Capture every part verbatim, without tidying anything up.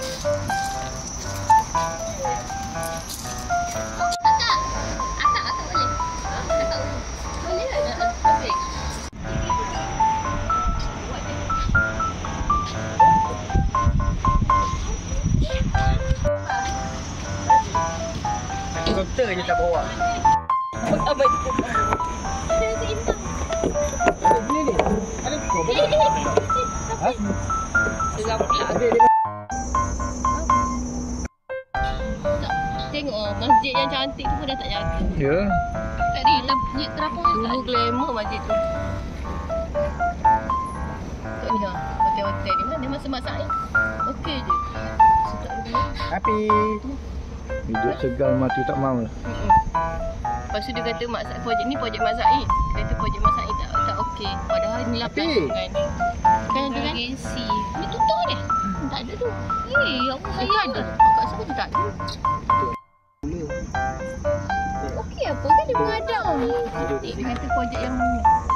Doktor je tak bawa. Apa itu? Saya seimbang. Ini ni. Ada kau. Ha? Seram pula. Tengok oh, masjid yang cantik tu pun dah tak jaga. Ya. Tadi masjid terapung dulu glamour masjid tu. Tengok ni ha. Hotel-hotel ni mana masa-masa ni. Okey je. Sedap dulu. Happy. Hidup segal mati tak mau. Hmm. Lepas tu dia kata mak projek ni projek Mak Zaid. Dia kata projek Mak Zaid tak tak okey. Padahal ni lapis kan. Kan ada kan? Agensi. Ni tutup dia. Tak ada tu. Eh, ya Allah saya ada. Kat sana tu tak ada. Okey apa kan dia mengadap ni. Dia kata projek yang ni.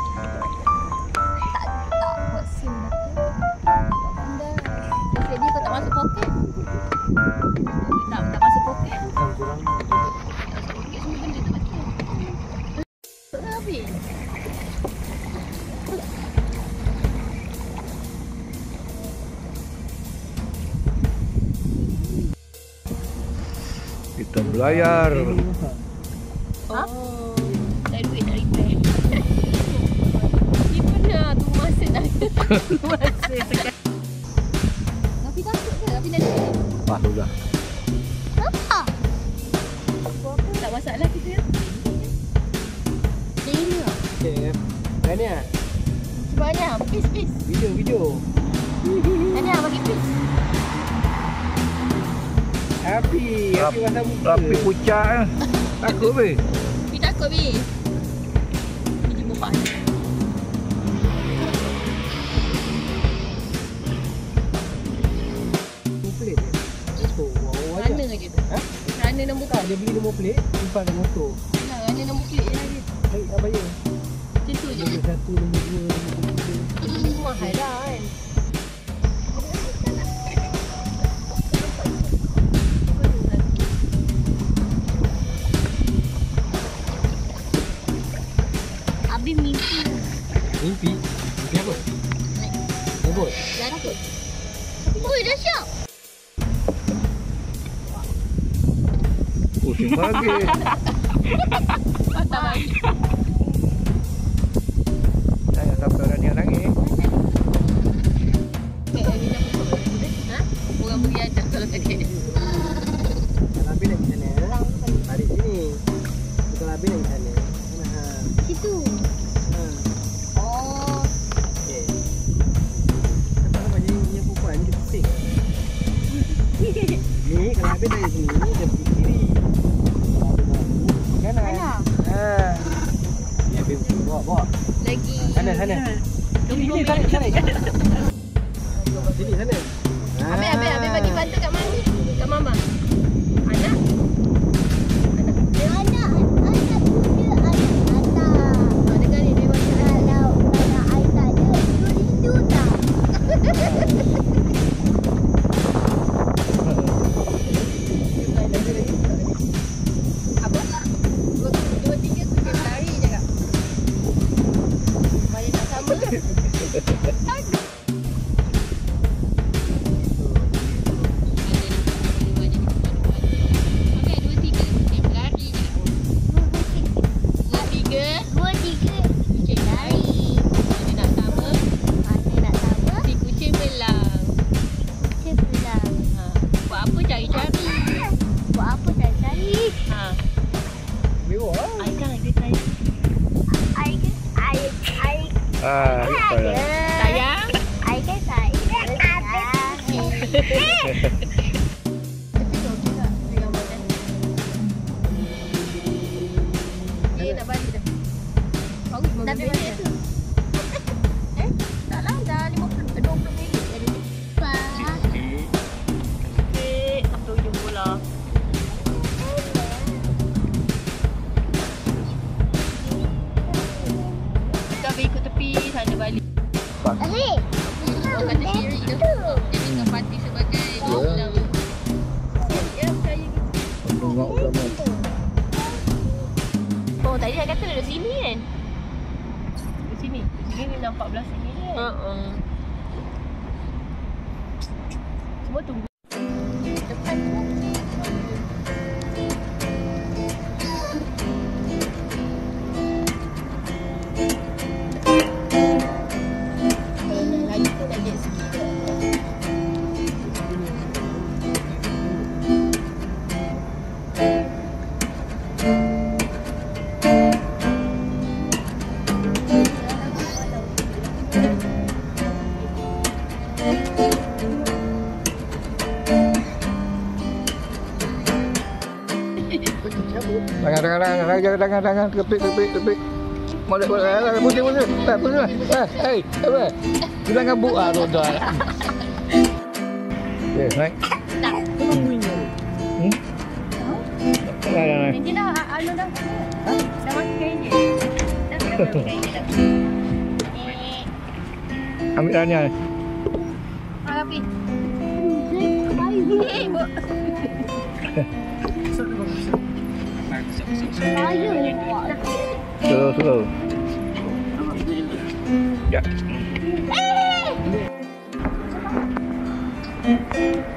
Tak tak buat sim dah. Jadi kau tak masuk poket. Tak tak masuk poket. Masuk poket semua benda tak betul. Tak habis. Kita belayar. Oh, tak ada duit nak repair. Ni pernah tu masa dah. Masa sekarang. Tapi takut ke? Tapi nak duit? Wah, sudah. Apa? Apa-apa tak masalah kita. Dia ini lah. Okey. Mana? Cuba Anya, peace, peace. Video, video. Anya, bagi peace. Happy, happy masa muka. Happy pucat eh. Takut be. Tapi takut be. Ini bukan. Plate. Oh, wow aja. Rana je tu. Ha? Rana nombor Tak, plate. dia beli nombor plate, simpan dalam motor. Nah, rana nombor plate je dia. Baik, tak bayar. Macam tu je. Nombor satu, nombor dua, nombor tiga. Ini mahal lah kan. Habis mimpi. Mimpi? Mimpi apa? Naik. Robot? Jatuh. Ui, dah siap. Oh, terima kasih. Patah lagi. Jangan sampai orang yang nangis. Eh, ni dah pukul. Ha? Orang beri ajar kalau tak ada. Kalau habis nak pergi sana, tarik sini. Kalau habis nak pergi sana. Mana? Situ. Ha. Oh. Okey. Nampak-nampak jadi yang perempuan ni dia pusing. Ni kalau habis dari sini, dia pergi kiri. Kanan. Kanan. Ha. Ni habis bawa, bawa. Lagi. Sana, sana. Sini, sana, sana. Sini, sana. Habis, habis, habis bagi bantu kat mana? Kat mama. Anak. Anak. Dia anak. Anak muda. Anak anak. Oh, dengar ni. Dia baca. Kalau kalau I tak ada, you rindu tak? Apa? Dua, dua tiga kucing berlari je kak. Banyak tak sama. Aduh. Ah, saya. Sayang. I kan sayang. Dia nak balik dah. Bagus bagus. Dah balik tu. Eh? Tak lah, dah lima puluh dua puluh minit jadi. Okey, sampai ujung pula. Kita ambil ikut tepi sana balik. Hei. Oh, kata kiri tu. Jadi kat parti sebagai Ya. duduk sini kan? Duduk sini. Duduk sini ni nampak belah sini kan? Uh-uh. Semua tunggu. Depan tu. Lagi tu nak get sikit. Jangan, jangan, jangan, jangan, jangan, jangan, kepik, kepik, kepik. Boleh, boleh, boleh, putih, putih. Eh, putih lah. Eh, hei, apa? Kita ngabuk ah, roda. Okey, naik. Tak. Hmm? Dah, dah, dah. Nanti dah, anu dah. Dah masuk kain je. Dah masuk kain je dah. Eh. Ambil dah ni. Ah, Api. Baik. Eh, bu. Slow, slow. Ya. Eh!